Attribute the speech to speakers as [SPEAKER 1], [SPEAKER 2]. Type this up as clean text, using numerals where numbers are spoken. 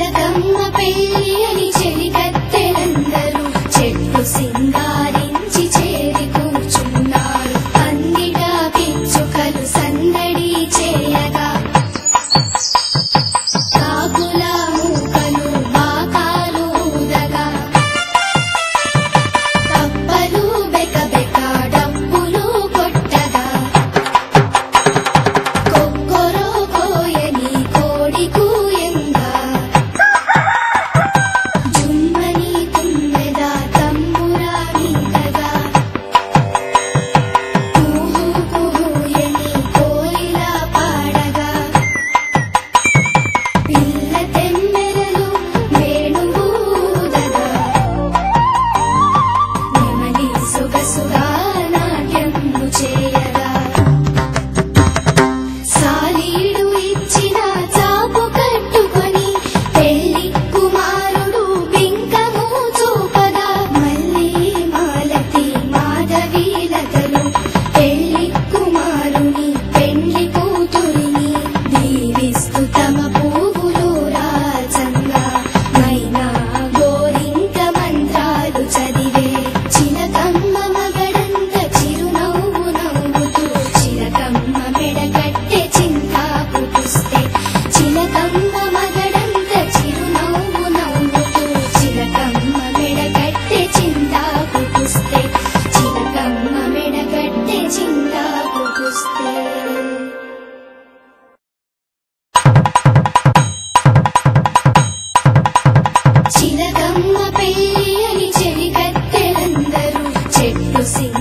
[SPEAKER 1] చిలకమ్మ పెళ్ళి అని చెలికత్తెలందరూ చెట్లు సింగారించి చేరి కూర్చున్నారు. అందిగా పిచ్చుకలు సందడి చేయగా కాకుల మూకలు బాకాలు ఊదగా కప్పలు బెకబెక డప్పులు కొట్టగా కొక్కొరో కోయని కోడి కూయంగా జుమ్మని తుమ్మెద తంబురా మీటగా కుహు కుహుయని కోయిల పాడగా పిల్ల తెమ్మెరలు వేణువూదగా నెమలి సొగసుగా నాట్యము చేయగా సాలీడు ఇచ్చిన చాపు కట్టుకొని పెళ్లి కుమారుడు బింకము చూపగా మల్లి మాలతి మాధవీలతలు పెళ్లి కుమారుని పెళ్లి కూతురిని దీవిస్తూ తమ పువ్వులు రాజంగా మైనా గోరింక మంత్రాలు చదివే చిలకమ్మ మగడంత చిరునవ్వు నవ్వుతూ చిలకమ్మ మెడగట్టె చింతాకు పుస్తే చిలకమ్మ మగడంత చిరునవ్వు నవ్వుతూ చిలకమ్మ మెడగట్టె చింతాకు పుస్తే చిలకమ్మ మెడగట్టె చింతాకు పుస్తే చిలకమ్మ పెళ్ళి అని చెలికత్తెలందరూ చెట్లు సింగారించి